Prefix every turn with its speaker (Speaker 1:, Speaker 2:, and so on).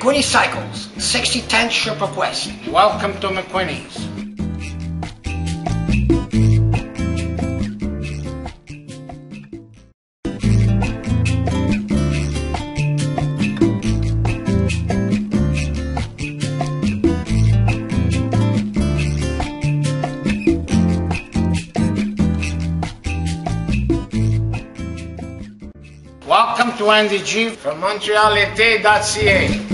Speaker 1: McWhinnie's Cycles, 6010 Sherbrooke West.
Speaker 2: Welcome to McWhinnie's. Welcome to NDG from Montrealites.ca.